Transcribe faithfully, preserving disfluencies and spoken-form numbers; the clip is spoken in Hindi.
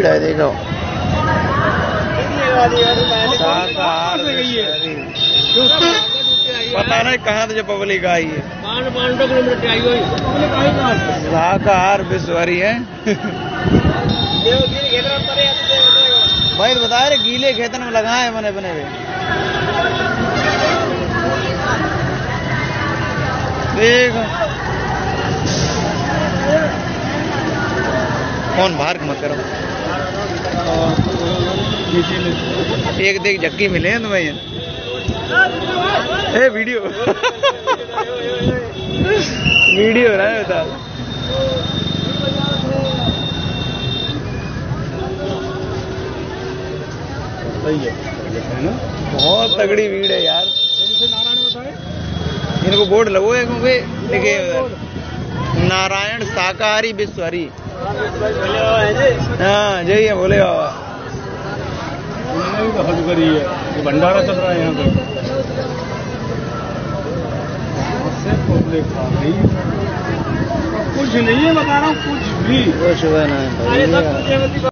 भीड़ है, देखो। पता नहीं कहाँ से जो पब्लिक आई है। शाकाहार विश्वहरी है। भाई बता रहे गीले खेतन में लगाए बने बने हुए। देख कौन बाहर मत करो। एक देख झक्की मिले हैं तुम्हें। ए वीडियो वीडियो हो रहा है बता। बहुत तगड़ी भीड़ है यार। इनको बोर्ड लगो है क्योंकि देखिए नारायण शाकाहारी विश्वहरी। हाँ जय है भोले बाबा। तो हद करी है, ये भंडारा चल रहा है यहाँ पे। कुछ नहीं है बता रहा हूँ, कुछ भी।